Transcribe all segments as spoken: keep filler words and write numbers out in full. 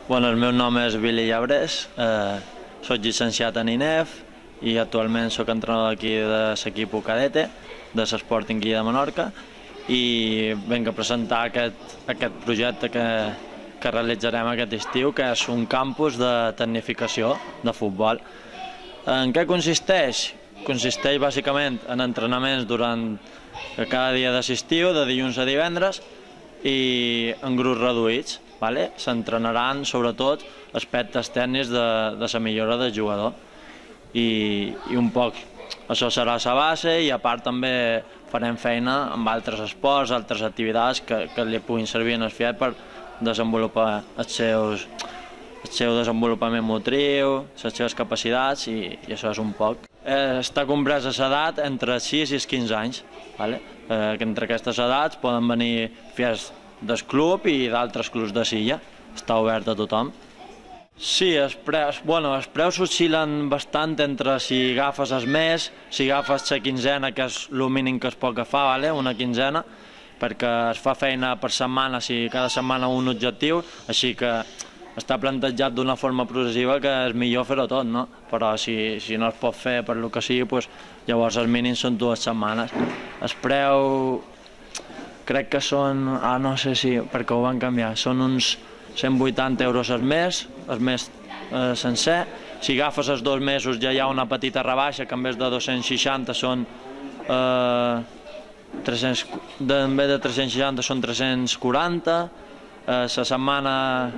Bueno, el meu nom és Billy Llabrés, eh, soc llicenciat en I N E F i actualment soc entrenador aquí de l'equip cadete de l'Sporting de Menorca i vinc a presentar aquest, aquest projecte que, que realitzarem aquest estiu, que és un campus de tecnificació de futbol. En què consisteix? Consisteix bàsicament en entrenaments durant cada dia de l'estiu, de dilluns a divendres, i en grups reduïts. Vale? S'entrenaran sobretot aspectes tècnics de, de la millora del jugador I, i un poc això serà la base, i a part també farem feina amb altres esports, altres activitats que, que li puguin servir en el Fiat per desenvolupar els seus, el seu desenvolupament motriu, les seves capacitats, i, i això és un poc. Eh, està compresa l'edat entre sis i els quinze anys, vale? eh, que entre aquestes edats poden venir Fiats del club i d'altres clubs de Silla, està obert a tothom. Sí, els preus, bueno, els preus oscil·len bastant entre si agafes el mes, si agafes la quinzena, que és el mínim que es pot agafar, vale? Una quinzena, perquè es fa feina per setmana, si cada setmana un objectiu, així que està plantejat d'una forma progressiva que és millor fer-ho tot, no? Però si, si no es pot fer per el que sigui, pues, llavors els mínims són dues setmanes. El preu crec que són, ah no sé si, perquè ho van canviar, són uns cent vuitanta euros al mes, el mes eh, sencer. Si agafes els dos mesos ja hi ha una petita rebaixa, que en vez de dos-cents seixanta són eh, tres-cents, de, en vez de tres-cents seixanta són tres-cents quaranta. Eh, la setmana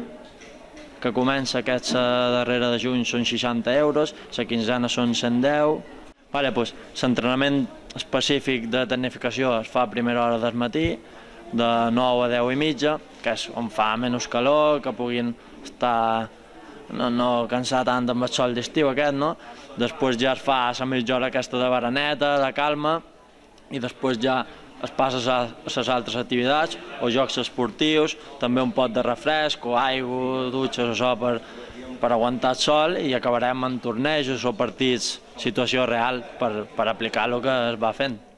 que comença aquesta darrere de juny són seixanta euros, la quinzena són cent deu. Vale, pues, l'entrenament específic de tecnificació es fa a primera hora del matí, de nou a deu i mitja, que és on fa menys calor, que puguin estar, no, no cansar tant amb el sol d'estiu aquest, no? Després ja es fa la mitja hora aquesta de baraneta, de calma, i després ja es passa a les altres activitats, o jocs esportius, també un pot de refresc, o aigua, dutxes, això per, per aguantar el sol, i acabarem en tornejos o partits, situació real, per, per aplicar el que es va fent.